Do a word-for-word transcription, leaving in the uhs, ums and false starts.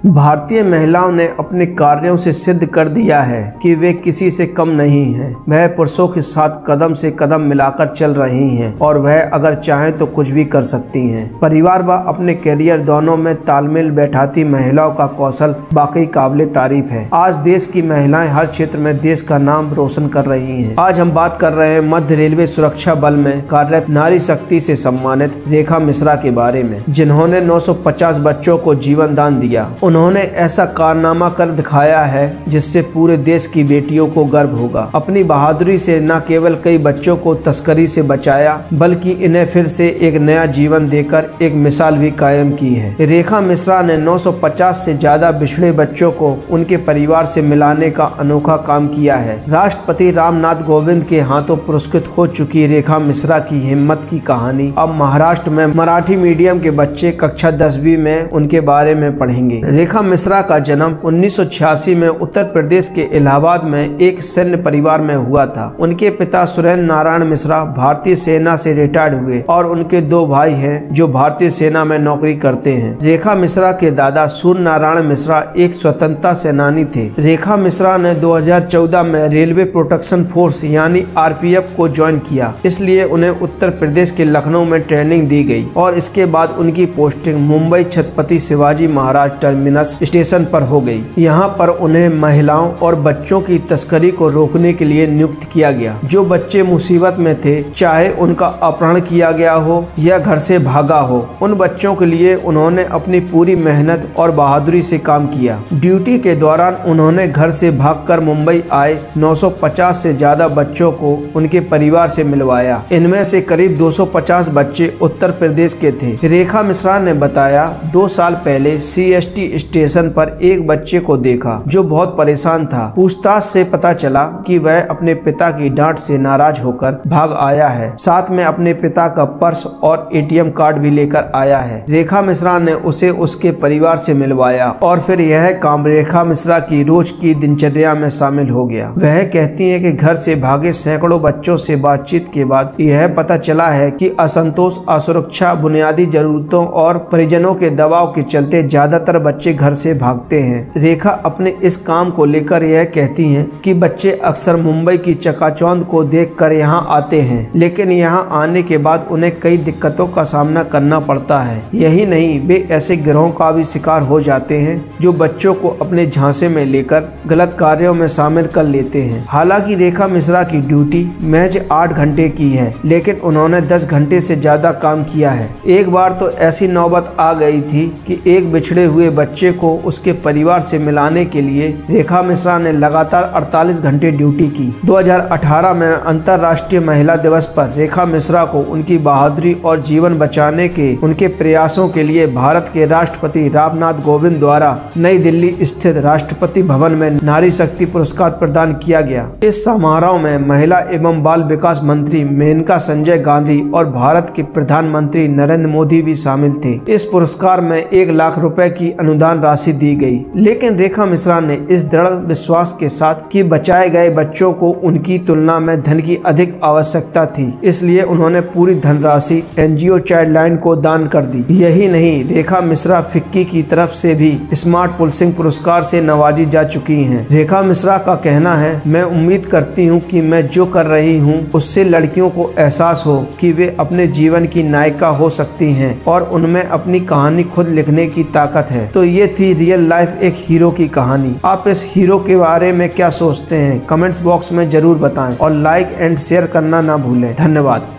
भारतीय महिलाओं ने अपने कार्यों से सिद्ध कर दिया है कि वे किसी से कम नहीं हैं। वह पुरुषों के साथ कदम से कदम मिलाकर चल रही हैं और वह अगर चाहें तो कुछ भी कर सकती हैं। परिवार व अपने करियर दोनों में तालमेल बैठाती महिलाओं का कौशल वाकई काबिले तारीफ है। आज देश की महिलाएं हर क्षेत्र में देश का नाम रोशन कर रही हैं। आज हम बात कर रहे हैं मध्य रेलवे सुरक्षा बल में कार्यरत नारी शक्ति से सम्मानित रेखा मिश्रा के बारे में, जिन्होंने नौ सौ पचास बच्चों को जीवन दान दिया। उन्होंने ऐसा कारनामा कर दिखाया है जिससे पूरे देश की बेटियों को गर्व होगा। अपनी बहादुरी से न केवल कई बच्चों को तस्करी से बचाया बल्कि इन्हें फिर से एक नया जीवन देकर एक मिसाल भी कायम की है। रेखा मिश्रा ने नौ सौ पचास से ज्यादा बिछड़े बच्चों को उनके परिवार से मिलाने का अनोखा काम किया है। राष्ट्रपति रामनाथ कोविंद के हाथों पुरस्कृत हो चुकी रेखा मिश्रा की हिम्मत की कहानी अब महाराष्ट्र में मराठी मीडियम के बच्चे कक्षा दसवीं में उनके बारे में पढ़ेंगे। रेखा मिश्रा का जन्म उन्नीस सौ छियासी में उत्तर प्रदेश के इलाहाबाद में एक सैन्य परिवार में हुआ था। उनके पिता सुरेंद्र नारायण मिश्रा भारतीय सेना से रिटायर्ड हुए और उनके दो भाई हैं जो भारतीय सेना में नौकरी करते हैं। रेखा मिश्रा के दादा सूर्य नारायण मिश्रा एक स्वतंत्रता सेनानी थे। रेखा मिश्रा ने दो हज़ार चौदह में रेलवे प्रोटेक्शन फोर्स यानी आर पी एफ को ज्वाइन किया, इसलिए उन्हें उत्तर प्रदेश के लखनऊ में ट्रेनिंग दी गई और इसके बाद उनकी posting Mumbai Chhatrapati Shivaji Maharaj terminus station पर हो गई। यहाँ पर उन्हें महिलाओं और बच्चों की तस्करी को रोकने के लिए नियुक्त किया गया। जो बच्चे मुसीबत में थे, चाहे उनका अपहरण किया गया हो या घर से भागा हो, उन बच्चों के लिए उन्होंने अपनी पूरी मेहनत और बहादुरी से काम किया। ड्यूटी के दौरान उन्होंने घर से भागकर मुंबई आए नौ सौ पचास से ज्यादा बच्चों को उनके परिवार से मिलवाया। इनमें से करीब दो सौ पचास बच्चे उत्तर प्रदेश के थे। रेखा मिश्रा ने बताया, दो साल पहले सी एस टी स्टेशन पर एक बच्चे को देखा जो बहुत परेशान था। पूछताछ से पता चला कि वह अपने पिता की डांट से नाराज होकर भाग आया है। साथ में अपने पिता का पर्स और ए टी एम कार्ड भी लेकर आया है। रेखा मिश्रा ने उसे उसके परिवार से मिलवाया और फिर यह काम रेखा मिश्रा की रोज की दिनचर्या में शामिल हो गया। वह कहती है कि घर से भागे सैकड़ों बच्चों से बातचीत के बाद यह पता चला है कि असंतोष, असुरक्षा, बुनियादी जरूरतों और परिजनों के दबाव के चलते ज्यादातर बच्चे घर से भागते हैं। रेखा अपने इस काम को लेकर यह कहती हैं कि बच्चे अक्सर मुंबई की चकाचौंध को देखकर यहाँ आते हैं, लेकिन यहाँ आने के बाद उन्हें कई दिक्कतों का सामना करना पड़ता है। यही नहीं, वे ऐसे गिरोहों का भी शिकार हो जाते हैं जो बच्चों को अपने झांसे में लेकर गलत कार्यों में शामिल कर लेते हैं। हालांकि रेखा मिश्रा की ड्यूटी महज आठ घंटे की है, लेकिन उन्होंने दस घंटे से ज्यादा काम किया है। एक बार तो ऐसी नौबत आ गई थी कि एक बिछड़े हुए बच्चे को उसके परिवार से मिलाने के लिए रेखा मिश्रा ने लगातार अड़तालीस घंटे ड्यूटी की। दो हज़ार अठारह में अंतर्राष्ट्रीय महिला दिवस पर रेखा मिश्रा को उनकी बहादुरी और जीवन बचाने के उनके प्रयासों के लिए भारत के राष्ट्रपति रामनाथ कोविंद द्वारा नई दिल्ली स्थित राष्ट्रपति भवन में नारी शक्ति पुरस्कार प्रदान किया गया। इस समारोह में महिला एवं बाल विकास मंत्री मेनका संजय गांधी और भारत के प्रधानमंत्री नरेंद्र मोदी भी शामिल थे। इस पुरस्कार में एक लाख रुपए की अनुदान राशि दी गई, लेकिन रेखा मिश्रा ने इस दृढ़ विश्वास के साथ कि बचाए गए बच्चों को उनकी तुलना में धन की अधिक आवश्यकता थी, इसलिए उन्होंने पूरी धनराशि N G O child line को दान कर दी। यही नहीं, रेखा मिश्रा फिक्की की तरफ से भी स्मार्ट पुलिसिंग पुरस्कार से नवाजी जा चुकी हैं। रेखा मिश्रा का कहना है, मैं उम्मीद करती हूँ कि मैं जो कर रही हूँ उससे लड़कियों को एहसास हो कि वे अपने जीवन की नायिका हो सकती हैं और उनमें अपनी कहानी खुद लिखने की ताकत है। तो ये थी रियल लाइफ एक हीरो की कहानी। आप इस हीरो के बारे में क्या सोचते हैं? कमेंट्स बॉक्स में जरूर बताएं और लाइक एंड शेयर करना ना भूलें। धन्यवाद।